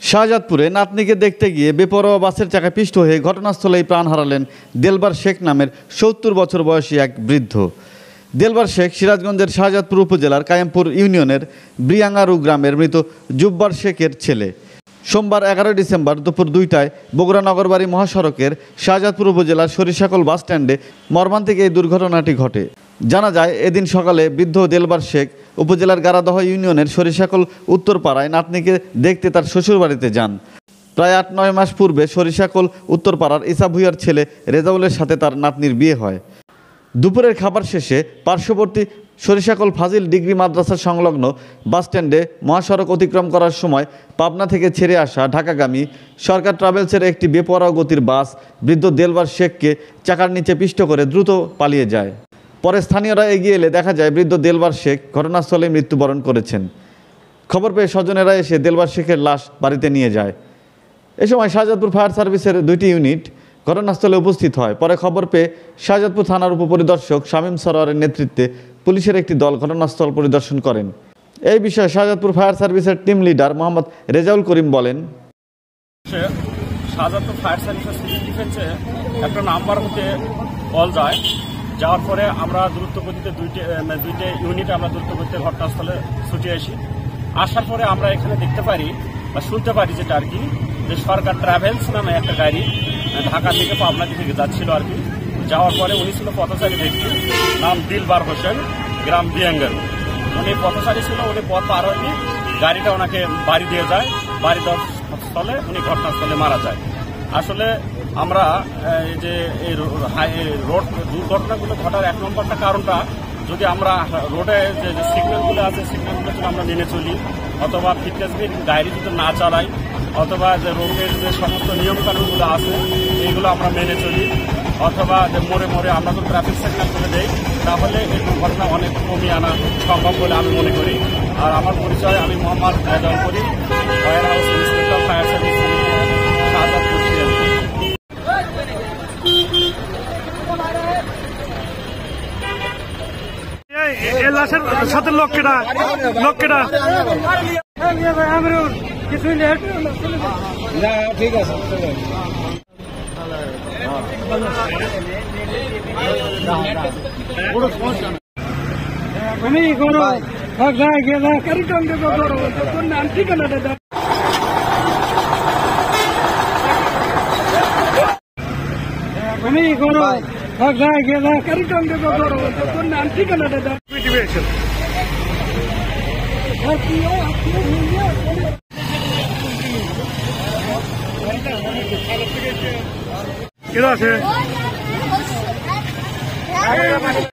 শাহজাদপুরে নাতনিকে দেখতে গিয়ে বেপরোয়া বাসের চাকায় পিষ্ট হয়ে ঘটনাস্থলেই প্রাণ হারালেন দেলবার শেখ নামের ৭০ বছর বয়সী এক বৃদ্ধ। দেলবার শেখ সিরাজগঞ্জের শাহজাদপুর উপজেলার কায়েমপুর ইউনিয়নের ব্রিয়াঙ্গারু গ্রামের মৃত জুব্বার শেখের ছেলে। সোমবার ১১ ডিসেম্বর দুপুর ২টায় বগুড়া নগরবাড়ি মহাসড়কের শাহজাদপুর উপজেলার সরিষাকল বাসস্ট্যান্ডে মর্মান্তিক এই দুর্ঘটনাটি ঘটে। জানা যায়, এদিন সকালে বৃদ্ধ দেলবার শেখ উপজেলার গারাদহ ইউনিয়নের সরিষাকল উত্তরপাড়ায় নাতনিকে দেখতে তার শ্বশুরবাড়িতে যান। প্রায় ৮-৯ মাস পূর্বে সরিষাকল উত্তরপাড়ার ইসা ভুইয়ার ছেলে রেজাউলের সাথে তার নাতনির বিয়ে হয়। দুপুরের খাবার শেষে পার্শ্ববর্তী সরিষাকল ফাজিল ডিগ্রি মাদ্রাসা সংলগ্ন বাসস্ট্যান্ডে মহাসড়ক অতিক্রম করার সময় পাবনা থেকে ছেড়ে আসা ঢাকাগামী সরকার ট্রাভেলসের একটি বেপরোয়া গতির বাস বৃদ্ধ দেলবার শেখকে চাকার নিচে পিষ্ট করে দ্রুত পালিয়ে যায়। পরে স্থানীয়রা এগিয়ে এলে দেখা যায় বৃদ্ধ দেলবার শেখ ঘটনাস্থলে মৃত্যুবরণ করেছেন। খবর পেয়ে স্বজনেরা এসে দেলবার শেখের লাশ বাড়িতে নিয়ে যায়। এ সময় শাহজাদপুর ফায়ার সার্ভিসের ২টি ইউনিট ঘটনাস্থলে উপস্থিত হয়। পরে খবর পেয়ে শাহজাদপুর থানার উপপরিদর্শক শামীম সরোয়ারের নেতৃত্বে পুলিশের একটি দল ঘটনাস্থল পরিদর্শন করেন। এই বিষয়ে শাহজাদপুর ফায়ার সার্ভিসের টিম লিডার মোহাম্মদ রেজাউল করিম বলেন, শাহজাদপুর ফায়ার সার্ভিসের সিভিল ডিফেন্সে একটা নাম্বার হতে কল যায়। যাওয়ার পরে আমরা দ্রুত গতিতে দুইটা ইউনিট আমরা দ্রুত গতিতে ঘটনাস্থলে ছুটে আসি। আসার পরে আমরা এখানে দেখতে পারি বা শুনতে পারি যেটা আর কি, যে সরকার ট্রাভেলস নামে একটা গাড়ি ঢাকা থেকে পাবনা থেকে যাচ্ছিল আর কি। যাওয়ার পরে উনি ছিল পথচারী ব্যক্তি, নাম দিলবার হোসেন, গ্রাম বিয়াঙ্গার। উনি পথচারী ছিল, উনি পথ পার হয়নি, গাড়িটা ওনাকে বাড়ি দিয়ে যায়। বাড়ি দেওয়ার স্থলে উনি ঘটনাস্থলে মারা যায়। আসলে আমরা এই যে এই রোড দুর্ঘটনাগুলো ঘটার ১ নম্বরটা কারণটা, যদি আমরা রোডে যে সিগন্যালগুলো আছে সিগন্যালগুলো যদি আমরা মেনে চলি, অথবা ফিটনেস বিল গাড়ি যদি না চালাই, অথবা যে রোডের যে সমস্ত নিয়মকানুনগুলো আছে এইগুলো আমরা মেনে চলি, অথবা যে মোড়ে মোড়ে আমরা তো ট্রাফিক সিগন্যাল করে দেই, তাহলে এই দুর্ঘটনা অনেক কমিয়ে আনা সম্ভব বলে আমি মনে করি। আর আমার পরিচয়, আমি Mohammad Rezaul Karim, fire house inspector, fire service Shahjadpur. লাশের সাথে লোকেরা ঠিক আছে। আমি করো গেলা কারিটন দেব করো কোন নাম ঠিকানা দাদা আমি করো গেলা কারিটন দেব করো কোন নাম ঠিকানা দাদা মোটিভেশন কেন আছে